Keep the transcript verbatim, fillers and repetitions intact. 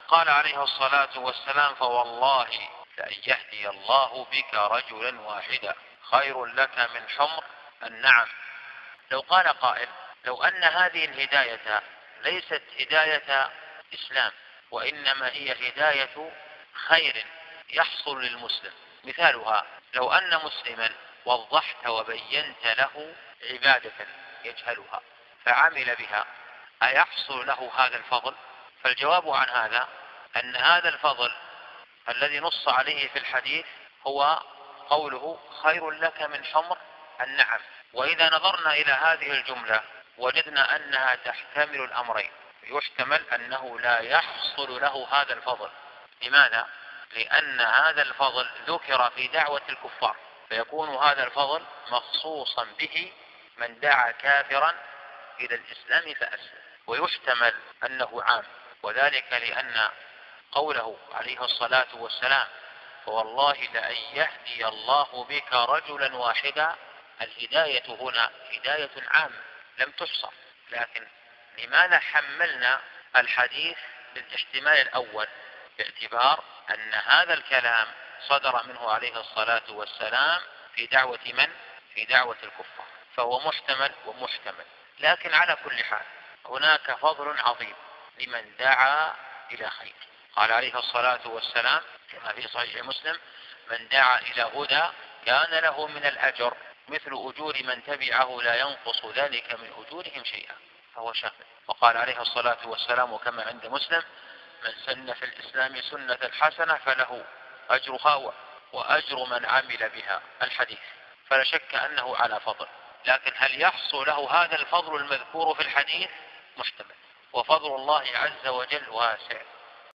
قال عليه الصلاة والسلام: فوالله لأن يهدي الله بك رجلا واحدا خير لك من حمر النعم. لو قال قائل: لو أن هذه الهداية ليست هداية إسلام وإنما هي هداية خير يحصل للمسلم، مثالها لو أن مسلما وضحت وبينت له عبادة يجهلها فعمل بها، أيحصل له هذا الفضل؟ فالجواب عن هذا أن هذا الفضل الذي نص عليه في الحديث هو قوله: خير لك من حمر النعم. وإذا نظرنا إلى هذه الجملة وجدنا أنها تحتمل الأمرين، يحتمل أنه لا يحصل له هذا الفضل. لماذا؟ لأن هذا الفضل ذكر في دعوة الكفار، فيكون هذا الفضل مخصوصا به من دعا كافرا إلى الإسلام فأسلم. ويحتمل أنه عام، وذلك لأن قوله عليه الصلاة والسلام: فوالله لأن يهدي الله بك رجلا واحدا، الهداية هنا هداية عامة لم تحصى. لكن لماذا حملنا الحديث بالاحتمال الأول؟ باعتبار أن هذا الكلام صدر منه عليه الصلاة والسلام في دعوة من؟ في دعوة الكفار، فهو محتمل ومحتمل. لكن على كل حال هناك فضل عظيم لمن دعا إلى خير. قال عليه الصلاة والسلام كما في صحيح مسلم: من دعا إلى هدى كان له من الأجر مثل أجور من تبعه لا ينقص ذلك من أجورهم شيئا، فهو شامل. وقال عليه الصلاة والسلام كما عند مسلم: من سن في الإسلام سنة حسنة فله أجرها وأجر من عمل بها، الحديث. فلا شك أنه على فضل، لكن هل يحصل له هذا الفضل المذكور في الحديث؟ محتمل. وفضل الله عز وجل واسع